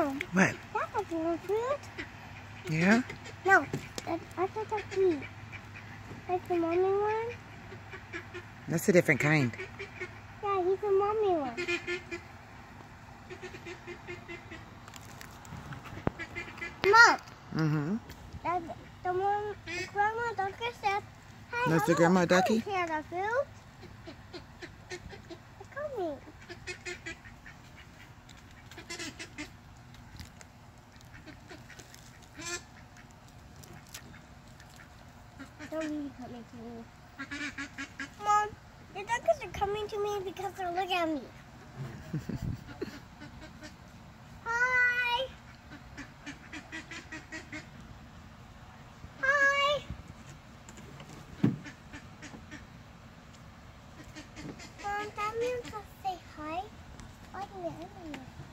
Mom. What? That's a blue fruit. Yeah? No, I thought that's me. That's the mommy one? That's a different kind. Yeah, he's the mommy one. Mom. Mm-hmm. That's the one the grandma ducky said, hey, That's the grandma ducky? I don't care the fruit. It's coming. They're really coming to me. Mom, the ducks are coming to me because they're looking at me. Hi. Hi. Mom, that means I'll say hi. Why do you